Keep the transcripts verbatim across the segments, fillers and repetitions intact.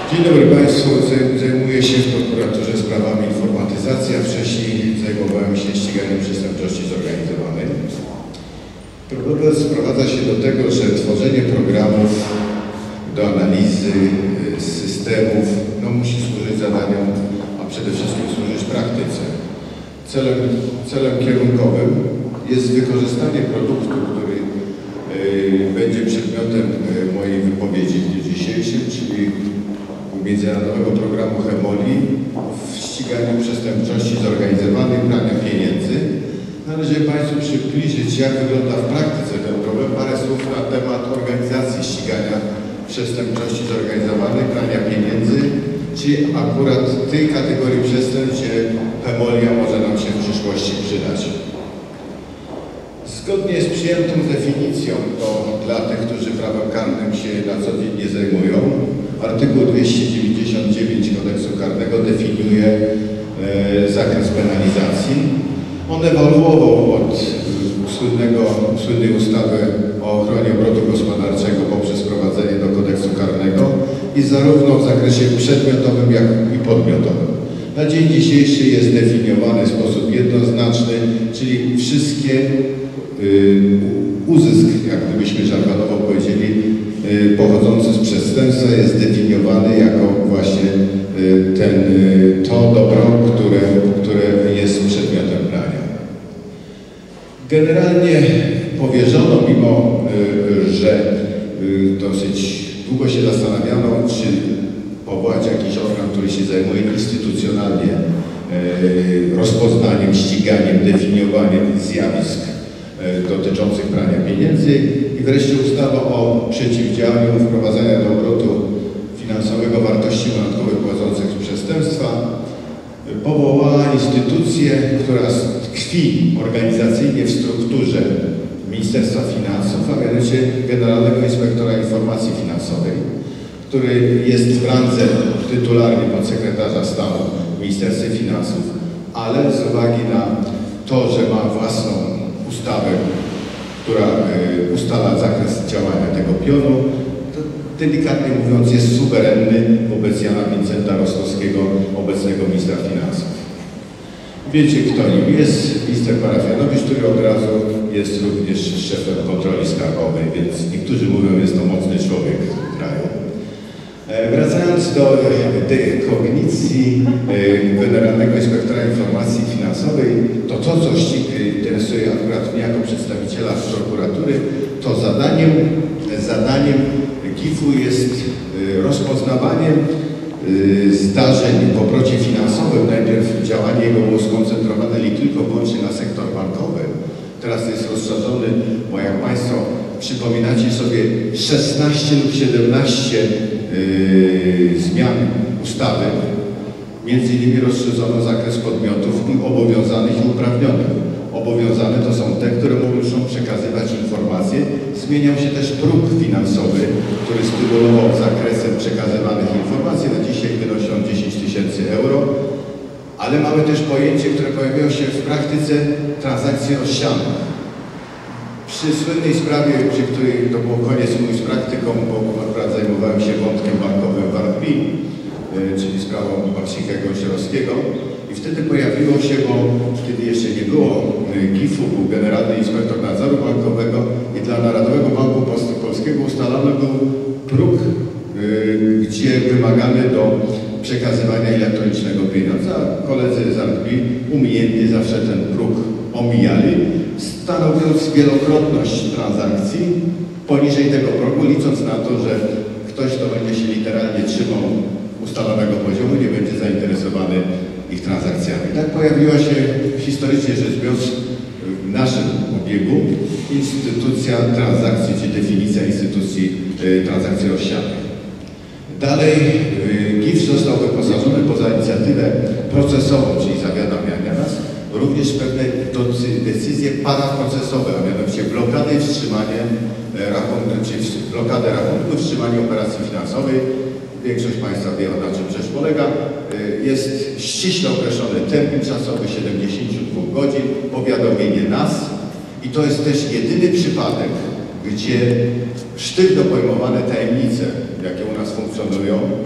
Dzień dobry Państwu. Zajmuję się w prokuraturze sprawami informatyzacji, a wcześniej zajmowałem się ściganiem przestępczości zorganizowanej. Problem sprowadza się do tego, że tworzenie programów do analizy systemów no, musi służyć zadaniom, a przede wszystkim służyć praktyce. Celem, celem kierunkowym jest wykorzystanie produktu, który y, będzie przedmiotem y, mojej wypowiedzi w dniu dzisiejszym, czyli międzynarodowego programu Hemoli w ściganiu przestępczości zorganizowanej, prania pieniędzy. Należy Państwu przybliżyć, jak wygląda w praktyce ten problem. Parę słów na temat organizacji ścigania przestępczości zorganizowanej, prania pieniędzy, czy akurat tej kategorii przestępstw, gdzie Hemolia może nam się w przyszłości przydać. Zgodnie z przyjętą definicją, to dla tych, którzy prawem karnym się na co dzień nie zajmują, artykuł dwieście dziewięćdziesiąt dziewięć Kodeksu Karnego definiuje e, zakres penalizacji. On ewoluował od słynnego, słynnej ustawy o ochronie obrotu gospodarczego poprzez wprowadzenie do Kodeksu Karnego i zarówno w zakresie przedmiotowym, jak i podmiotowym. Na dzień dzisiejszy jest definiowany w sposób jednoznaczny, czyli wszystkie y, uzysk, jak gdybyśmy żargonowo powiedzieli, y, pochodzący z przestępstwa jest definiowany jako właśnie y, ten, y, to dobro, które, które jest przedmiotem prania. Generalnie powierzono, mimo y, że y, dosyć długo się zastanawiano, czy powołać jakiś organ, który się zajmuje instytucjonalnie e, rozpoznaniem, ściganiem, definiowaniem zjawisk e, dotyczących prania pieniędzy i wreszcie ustawa o przeciwdziałaniu wprowadzania do obrotu finansowego wartości majątkowych pochodzących z przestępstwa powołała instytucję, która tkwi organizacyjnie w strukturze Ministerstwa Finansów, a mianowicie Generalnego Inspektora Informacji Finansowej, który jest w randze tytularnie podsekretarza stanu w Ministerstwie Finansów, ale z uwagi na to, że ma własną ustawę, która y, ustala zakres działania tego pionu, to delikatnie mówiąc jest suwerenny wobec Jana Wincenta Rostowskiego, obecnego ministra finansów. Wiecie, kto nim jest? Minister Parafianowicz, który od razu jest również szefem kontroli skarbowej, więc niektórzy mówią, jest to mocny człowiek w kraju. Wracając do tej kognicji Generalnego Inspektora Informacji Finansowej, to to, co interesuje akurat mnie jako przedstawiciela prokuratury, to zadaniem, zadaniem G I F-u jest rozpoznawanie zdarzeń w obrocie finansowym. Najpierw działanie jego było skoncentrowane tylko wyłącznie na sektor bankowy. Teraz jest rozszerzony, bo jak Państwo przypominacie sobie, szesnaście lub siedemnaście yy, zmian ustawy, między innymi rozszerzono zakres podmiotów i obowiązanych i uprawnionych. Obowiązane to są te, które muszą przekazywać informacje. Zmieniał się też próg finansowy, który stymulował zakresem przekazywanych informacji. Na dzisiaj wynosi on dziesięć tysięcy euro. Ale mamy też pojęcie, które pojawiło się w praktyce transakcji rozsianych. Przy słynnej sprawie, przy której to było koniec mój z praktyką, bo akurat zajmowałem się wątkiem bankowym w R P, czyli sprawą Maksika Gąsiorowskiego. I wtedy pojawiło się, bo kiedy jeszcze nie było G I F-u, był Generalny Inspektor Nadzoru Bankowego i dla Narodowego Banku Polskiego ustalony był próg, yy, gdzie wymagany do przekazywania elektronicznego pieniądza. Koledzy z R P umiejętnie zawsze ten próg omijali, stanowiąc wielokrotność transakcji poniżej tego progu, licząc na to, że ktoś, kto będzie się literalnie trzymał ustalonego poziomu, nie będzie zainteresowany ich transakcjami. Tak pojawiła się historycznie rzecz biorąc w naszym obiegu instytucja transakcji, czy definicja instytucji y, transakcji rozsianych. Dalej y, G I F został wyposażony poza inicjatywę procesową, czyli zawiadamiania nas, również pewne decyzje paraprocesowe, a mianowicie blokady i wstrzymanie rachunku, czy blokadę rachunku, wstrzymanie operacji finansowej. Większość Państwa wie, na czym rzecz polega. Jest ściśle określony termin czasowy siedemdziesiąt dwa godzin, powiadomienie nas i to jest też jedyny przypadek, gdzie sztywno pojmowane tajemnice, jakie u nas funkcjonują,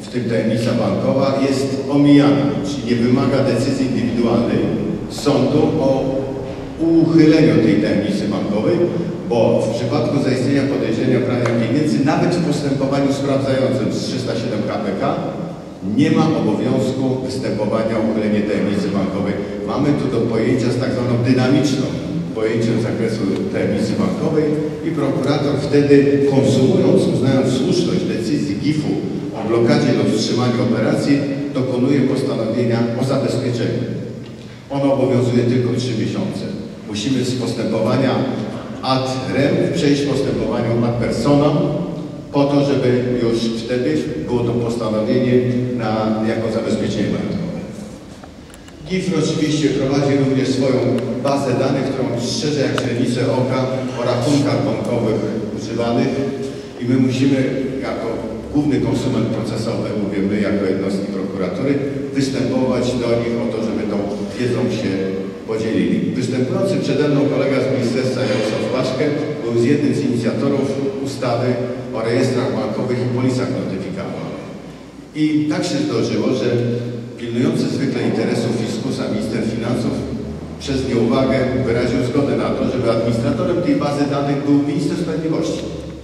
w tym tajemnica bankowa, jest omijana, czyli nie wymaga decyzji indywidualnej sądu o uchyleniu tej tajemnicy bankowej, bo w przypadku zaistnienia podejrzenia prania pieniędzy, nawet w postępowaniu sprawdzającym z trzysta siedem K P K, nie ma obowiązku występowania o uchylenie tajemnicy bankowej. Mamy tu do pojęcia z tak zwaną dynamiczną pojęciem zakresu tajemnicy bankowej i prokurator wtedy, konsumując, uznając słuszność decyzji G I F-u o blokadzie lub wstrzymaniu operacji, dokonuje postanowienia o zabezpieczeniu. Ono obowiązuje tylko trzy miesiące. Musimy z postępowania ad rem przejść postępowaniu ad personam, po to, żeby już wtedy było to postanowienie na, jako zabezpieczenie majątkowe. G I F oczywiście prowadzi również swoją bazę danych, którą strzeże jak źrenice oka o rachunkach bankowych używanych i my musimy jako główny konsument procesowy, mówię my jako jednostki prokuratury, występować do nich o to, żeby tą wiedzą się podzielili. Występujący przede mną kolega z Ministerstwa Jarosław Błaszkę był z jednym z inicjatorów ustawy o rejestrach bankowych i polisach notyfikacyjnych. I tak się zdarzyło, że pilnujący zwykle interesów fiskusa minister finansów przez nieuwagę wyraził zgodę na to, żeby administratorem tej bazy danych był minister sprawiedliwości.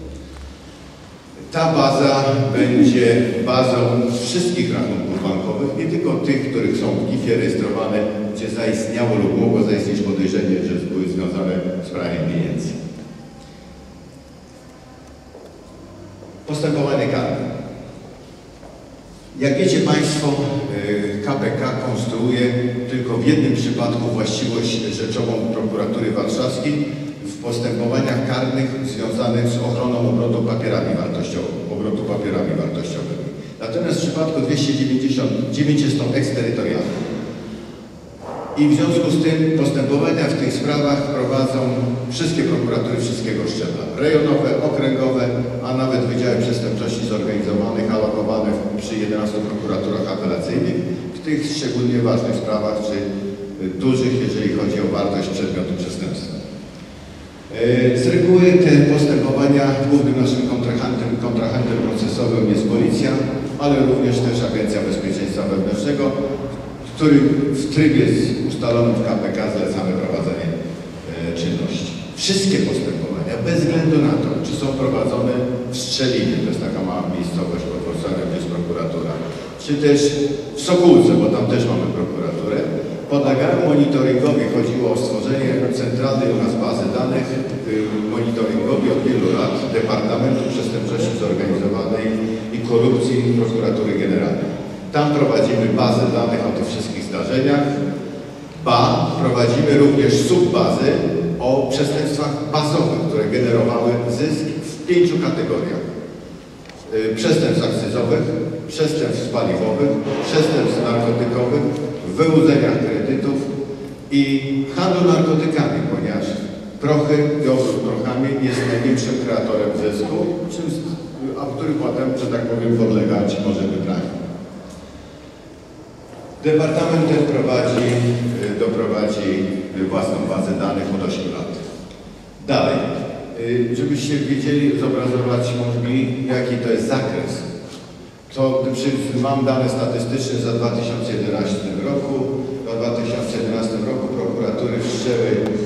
Ta baza będzie bazą wszystkich rachunków bankowych, nie tylko tych, których są w G I F-ie rejestrowane, gdzie zaistniało lub mogło zaistnieć podejrzenie, że były związane z praniem pieniędzy. Postępowanie karne. Jak wiecie Państwo, K P K konstruuje tylko w jednym przypadku właściwość rzeczową Prokuratury Warszawskiej w postępowaniach karnych związanych z ochroną obrotu papierami wartościowymi, obrotu papierami wartościowymi. Natomiast w przypadku dwieście dziewięćdziesiąt dziewięć jest to eksterytorialne. I w związku z tym postępowania w tych sprawach prowadzą wszystkie prokuratury wszystkiego szczebla. Rejonowe, okręgowe, a nawet Wydziały Przestępczości Zorganizowanych alokowane przy jedenastu prokuraturach apelacyjnych w tych szczególnie ważnych sprawach, czy dużych, jeżeli chodzi o wartość przedmiotu przestępstwa. Z reguły te postępowania głównym naszym kontrahentem, kontrahentem procesowym jest policja, ale również też Agencja Bezpieczeństwa Wewnętrznego, który w trybie ustalonym w K P K zlecamy prowadzenie e, czynności. Wszystkie postępowania, bez względu na to, czy są prowadzone w Strzelinie, to jest taka mała miejscowość pod Wrocławiem, gdzie jest prokuratura, czy też w Sokółce, bo tam też mamy prokuraturę, podlegają monitoringowi. Chodziło o stworzenie centralnej u nas bazy danych, y, monitoringowi od wielu lat Departamentu Przestępczości Zorganizowanej i Korupcji Prokuratury Generalnej. Tam prowadzimy bazę danych o tych wszystkich zdarzeniach, ba, prowadzimy również subbazy o przestępstwach bazowych, które generowały zysk w pięciu kategoriach. Przestępstw akcyzowych, przestępstw paliwowych, przestępstw narkotykowych, wyłudzeniach kredytów i handlu narkotykami, ponieważ prochy i obrót prochami jest największym kreatorem zysku, czym, a który potem, że tak powiem, podlega ci może wybraniu. Departament ten prowadzi, doprowadzi własną bazę danych od ośmiu lat. Dalej, żebyście wiedzieli, zobrazować mogli, jaki to jest zakres. To mam dane statystyczne za dwa tysiące jedenastym roku. W dwa tysiące jedenastym roku prokuratury wszczęły,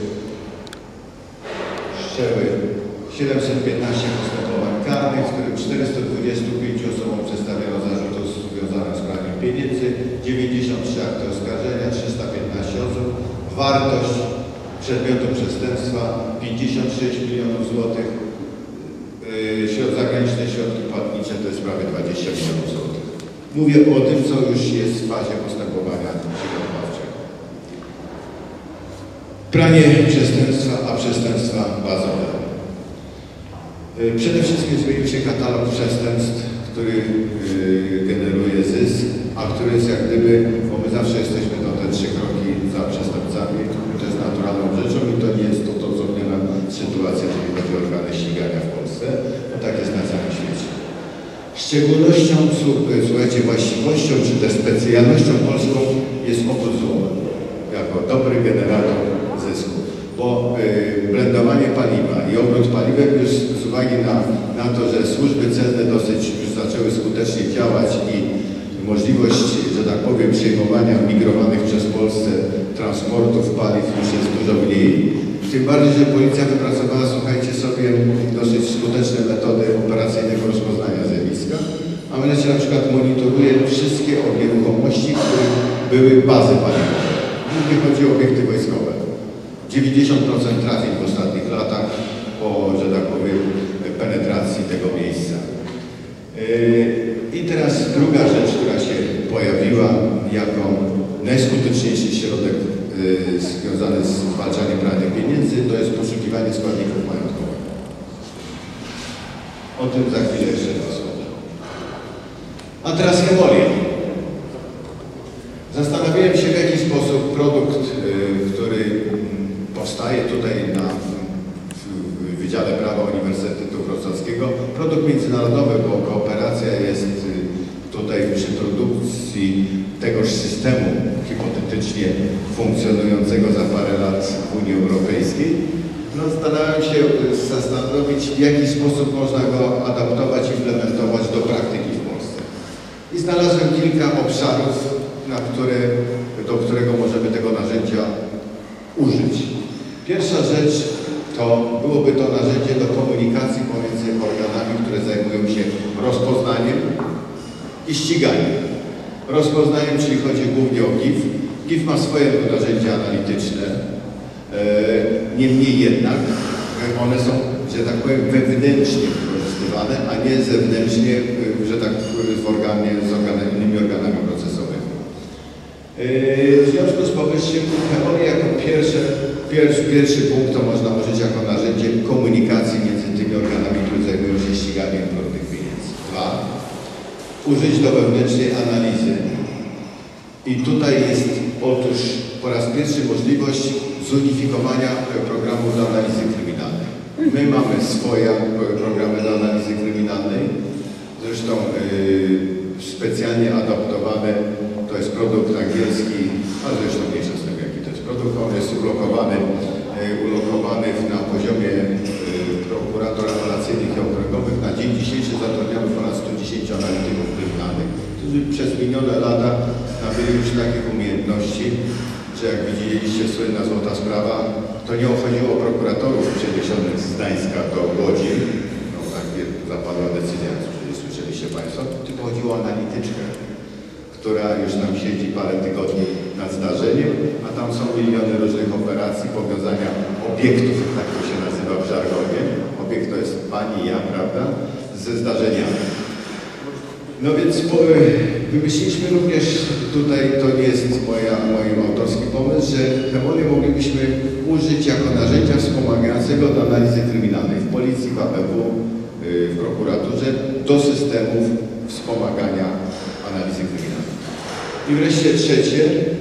wszczęły siedemset piętnaście postępowań karnych, w którym czterystu dwudziestu pięciu osobom przedstawiono zarzutów związanych z praniem pieniędzy, dziewięćdziesiąt trzy akty oskarżenia, trzysta piętnaście osób, wartość przedmiotu przestępstwa pięćdziesiąt sześć milionów złotych, yy, zagraniczne środki płatnicze to jest prawie dwadzieścia milionów złotych. Mówię o tym, co już jest w fazie postępowania przygotowawczego. Pranie przestępstwa, a przestępstwa bazowe. Yy, przede wszystkim zmienił się katalog przestępstw, który yy, generuje zysk, a który jest jak gdyby, bo my zawsze jesteśmy no, te trzy kroki za przestępcami, to jest naturalną rzeczą i to nie jest odosobniona sytuacja, jeżeli chodzi o organy ścigania w Polsce, bo tak jest na całym świecie. Szczególnością, słuchajcie, właściwością, czy też specjalnością polską jest obrót złomem, jako dobry generator zysku. bo y, blendowanie paliwa i obrót paliwem już z uwagi na, na to, że służby celne dosyć już zaczęły skutecznie działać i możliwość, że tak powiem, przyjmowania migrowanych przez Polskę transportów paliw już jest dużo mniej. Tym bardziej, że policja wypracowała, słuchajcie sobie, dosyć skuteczne metody operacyjnego rozpoznania zjawiska, a mianowicie na przykład monitoruje wszystkie nieruchomości, w których były bazy paliwowe. Głównie chodzi o obiekty wojskowe. dziewięćdziesiąt procent trafień w ostatnich latach po, że tak powiem, penetracji tego miejsca. I teraz druga rzecz, która się pojawiła jako najskuteczniejszy środek związany z zwalczaniem prania pieniędzy, to jest poszukiwanie składników majątkowych. O tym za chwilę jeszcze raz słowo. A teraz hemolia. Zastanawiałem się, w jaki sposób produkt, który powstaje tutaj na w Wydziale Prawa Uniwersytetu Wrocławskiego, produkt międzynarodowy, bo kooperacja jest tutaj przy produkcji tegoż systemu hipotetycznie funkcjonującego za parę lat w Unii Europejskiej. No, starałem się zastanowić, w jaki sposób można go adaptować, implementować do praktyki w Polsce. I znalazłem kilka obszarów, na które, do którego możemy tego narzędzia użyć. Pierwsza rzecz to byłoby to narzędzie do komunikacji pomiędzy organami, które zajmują się rozpoznaniem i ściganiem. Rozpoznaniem, czyli chodzi głównie o G I F. G I F ma swoje narzędzia analityczne, niemniej jednak one są, że tak powiem, wewnętrznie wykorzystywane, a nie zewnętrznie, że tak powiem, w organie, z organami, innymi organami procesowymi. W związku z powyższym hemolia jako pierwsze, pierwszy, pierwszy punkt to można użyć jako narzędzie komunikacji między tymi organami, które zajmują się ściganiem brudnych pieniędzy. Dwa. Użyć do wewnętrznej analizy. I tutaj jest otóż po raz pierwszy możliwość zunifikowania programów do analizy kryminalnej. My mamy swoje programy do analizy kryminalnej, zresztą yy, specjalnie adaptowane, to jest produkt angielski, a zresztą mniejsza z tym, jaki to jest produkt, on jest ulokowany, yy, ulokowany na poziomie yy, prokurator apelacyjnych i okręgowych. Na dzień dzisiejszy zatrudniamy ponad sto dziesięć analityków kryminalnych, którzy przez minione lata nabyli już takich umiejętności, że jak widzieliście słynna złota sprawa, to nie chodziło o prokuratorów przeniesionych z Gdańska do Łodzi, no takie zapadła decyzja, jeżeli słyszeliście Państwo, tylko chodziło o analityczkę, która już nam siedzi parę tygodni nad zdarzeniem, a tam są miliony różnych operacji, powiązania obiektów, tak to się nazywa w żargonie. Obiekt to jest pani, ja, prawda, ze zdarzeniami. No więc po, wymyśliliśmy również, tutaj to nie jest moja, mój autorski pomysł, że hemolię moglibyśmy użyć jako narzędzia wspomagającego do analizy kryminalnej w policji, w A B W, w prokuraturze, do systemów wspomagania analizy kryminalnej. I wreszcie trzecie,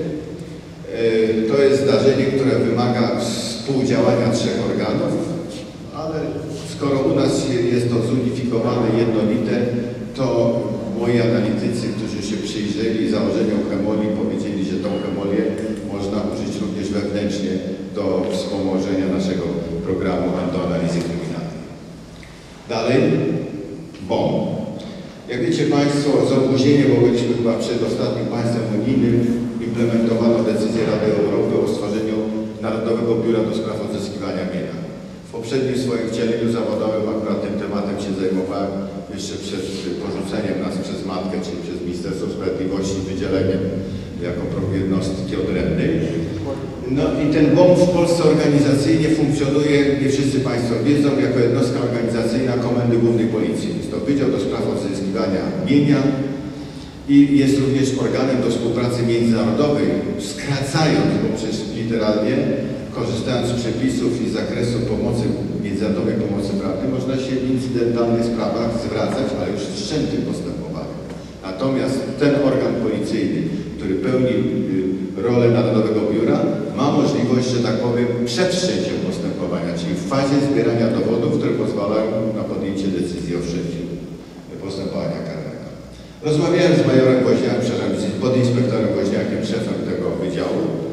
to jest zdarzenie, które wymaga współdziałania trzech organów, ale skoro u nas jest to zunifikowane, jednolite, to moi analitycy, którzy się przyjrzeli założeniom hemolii, powiedzieli, że tą hemolię można użyć również wewnętrznie do wspomożenia naszego programu do analizy kryminalnej. Dalej, B O M. Jak wiecie Państwo, z opóźnieniem, bo byliśmy chyba przed ostatnim państwem unijnym, implementowano decyzję Rady Europy o stworzeniu Narodowego Biura do Spraw Odzyskiwania Mienia. W poprzednim swoim wcieleniu zawodowym akurat tym tematem się zajmowałem jeszcze przed porzuceniem nas przez matkę, czyli przez Ministerstwo Sprawiedliwości, wydzieleniem jako jednostki odrębnej. No i ten B O M w Polsce organizacyjnie funkcjonuje, nie wszyscy Państwo wiedzą, jako jednostka organizacyjna Komendy Głównej Policji. Jest to Wydział do Spraw Odzyskiwania Mienia i jest również organem do współpracy międzynarodowej, skracając, bo przecież literalnie, korzystając z przepisów i zakresu pomocy, międzynarodowej pomocy prawnej, można się w incydentalnych sprawach zwracać, ale już w wszczętym postępowaniu. Natomiast ten organ policyjny, który pełni rolę Narodowego Biura, ma możliwość, że tak powiem, przed wszczęciem postępowania, czyli w fazie zbierania dowodów, które pozwalają na podjęcie decyzji o wszczęciu postępowania karnego. Rozmawiałem z majorem Woźniakiem, przepraszam, z podinspektorem Woźniakiem, szefem tego wydziału.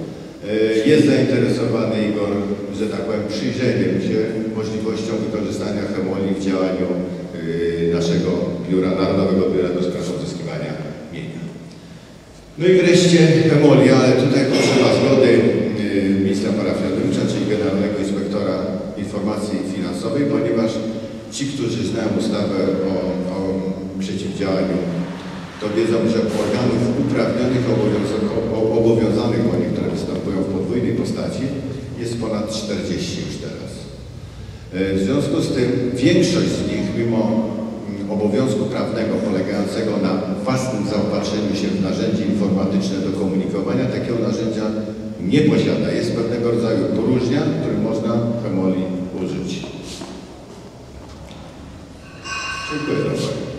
jest zainteresowany Igor, że tak powiem, przyjrzeniem się możliwością wykorzystania Hemoli w działaniu naszego biura, Narodowego Biura do Spraw Odzyskiwania Mienia. No i wreszcie Hemoli, ale tutaj potrzeba zgody ministra Parafianowicza, czyli Generalnego Inspektora Informacji Finansowej, ponieważ ci, którzy znają ustawę o, o przeciwdziałaniu, to wiedzą, że organów uprawnionych, obowiązanych bądź które występują w podwójnej postaci, jest ponad czterdzieści już teraz. W związku z tym większość z nich, mimo obowiązku prawnego polegającego na własnym zaopatrzeniu się w narzędzie informatyczne do komunikowania, takiego narzędzia nie posiada. Jest pewnego rodzaju próżnia, który można Hemoli użyć. Dziękuję za uwagę.